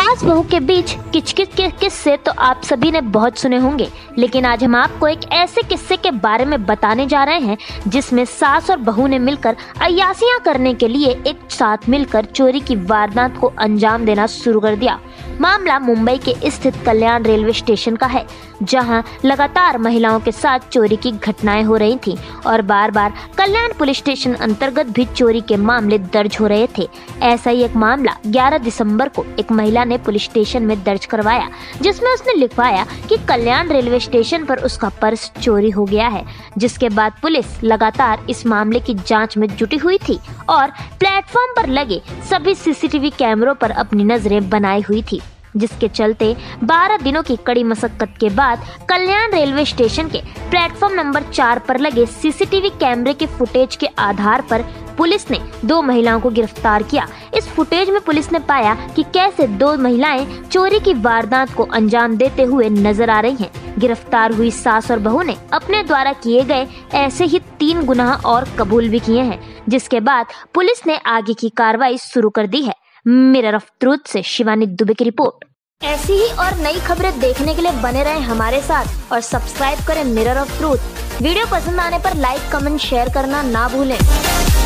सास बहू के बीच किचकिच के किस्से तो आप सभी ने बहुत सुने होंगे, लेकिन आज हम आपको एक ऐसे किस्से के बारे में बताने जा रहे हैं जिसमें सास और बहू ने मिलकर अय्यासियां करने के लिए एक साथ मिलकर चोरी की वारदात को अंजाम देना शुरू कर दिया। मामला मुंबई के स्थित कल्याण रेलवे स्टेशन का है, जहां लगातार महिलाओं के साथ चोरी की घटनाएं हो रही थीं और बार बार कल्याण पुलिस स्टेशन अंतर्गत भी चोरी के मामले दर्ज हो रहे थे। ऐसा ही एक मामला 11 दिसंबर को एक महिला ने पुलिस स्टेशन में दर्ज करवाया, जिसमें उसने लिखवाया कि कल्याण रेलवे स्टेशन पर उसका पर्स चोरी हो गया है। जिसके बाद पुलिस लगातार इस मामले की जांच में जुटी हुई थी और प्लेटफॉर्म पर लगे सभी सीसीटीवी कैमरों पर अपनी नजरें बनाई हुई थी, जिसके चलते 12 दिनों की कड़ी मशक्कत के बाद कल्याण रेलवे स्टेशन के प्लेटफॉर्म नंबर 4 पर लगे सीसीटीवी कैमरे के फुटेज के आधार पर पुलिस ने 2 महिलाओं को गिरफ्तार किया। इस फुटेज में पुलिस ने पाया कि कैसे 2 महिलाएं चोरी की वारदात को अंजाम देते हुए नजर आ रही हैं। गिरफ्तार हुई सास और बहू ने अपने द्वारा किए गए ऐसे ही 3 गुनाह और कबूल भी किए हैं, जिसके बाद पुलिस ने आगे की कार्रवाई शुरू कर दी है। मिरर ऑफ ट्रूथ से शिवानी दुबे की रिपोर्ट। ऐसी ही और नई खबरें देखने के लिए बने रहें हमारे साथ और सब्सक्राइब करें मिरर ऑफ ट्रूथ। वीडियो पसंद आने पर लाइक, कमेंट, शेयर करना ना भूलें।